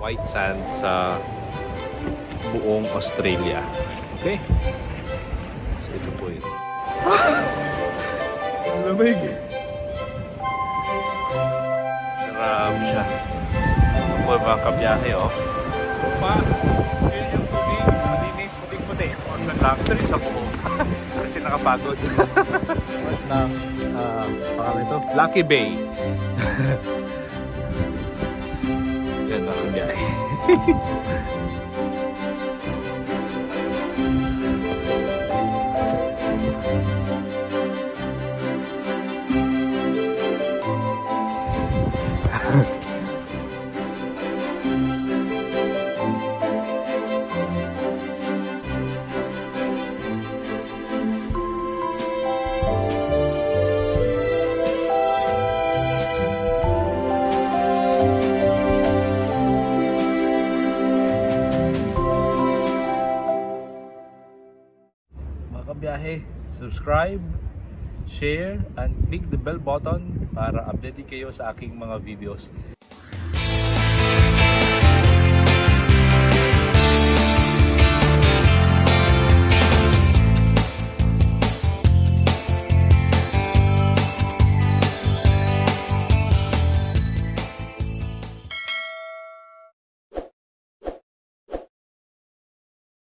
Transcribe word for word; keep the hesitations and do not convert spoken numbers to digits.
white sand sa buong Australia. Okay? So ito po yun. Ang lamig! Grabe siya. Ito po yung mga kabiyahe, oh. Pa, yun yung tubig. Malinis, puting-puti. Orsan lang. Ito rin sa buo. Kasi nakapagod. What na? Uh, pangalan ito? Lucky Bay. Yan mga kabiyahe. Biyahe, subscribe, share, and click the bell button para update kayo sa aking mga videos.